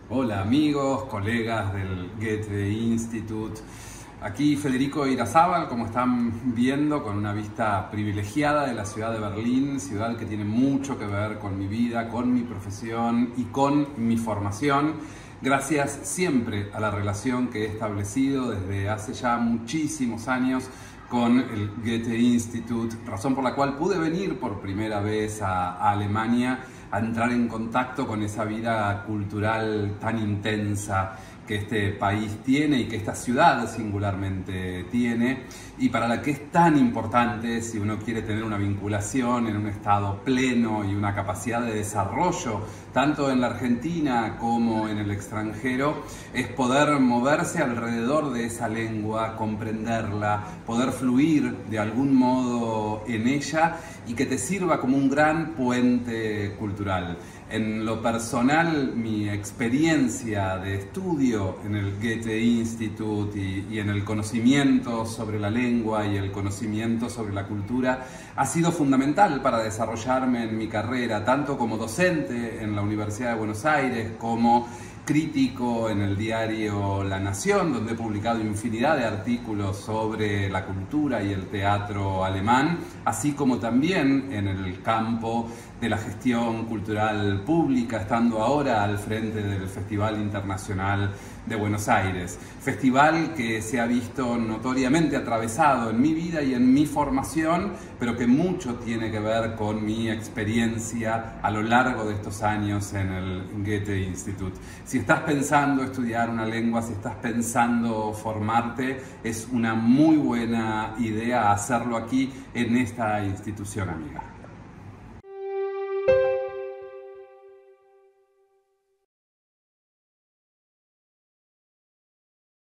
Hola amigos, colegas del Goethe Institut. Aquí Federico Irazábal, como están viendo, con una vista privilegiada de la ciudad de Berlín, ciudad que tiene mucho que ver con mi vida, con mi profesión y con mi formación. Gracias siempre a la relación que he establecido desde hace ya muchísimos años con el Goethe Institut, razón por la cual pude venir por primera vez a Alemania a entrar en contacto con esa vida cultural tan intensa que este país tiene y que esta ciudad singularmente tiene, y para la que es tan importante, si uno quiere tener una vinculación en un estado pleno y una capacidad de desarrollo, tanto en la Argentina como en el extranjero, es poder moverse alrededor de esa lengua, comprenderla, poder fluir de algún modo en ella y que te sirva como un gran puente cultural. En lo personal, mi experiencia de estudio en el Goethe Institut y en el conocimiento sobre la lengua y el conocimiento sobre la cultura ha sido fundamental para desarrollarme en mi carrera, tanto como docente en la Universidad de Buenos Aires, como crítico en el diario La Nación, donde he publicado infinidad de artículos sobre la cultura y el teatro alemán, así como también en el campo de la gestión cultural pública, estando ahora al frente del Festival Internacional de Buenos Aires. Festival que se ha visto notoriamente atravesado en mi vida y en mi formación, pero que mucho tiene que ver con mi experiencia a lo largo de estos años en el Goethe Institut. Si estás pensando estudiar una lengua, si estás pensando formarte, es una muy buena idea hacerlo aquí en esta institución amiga.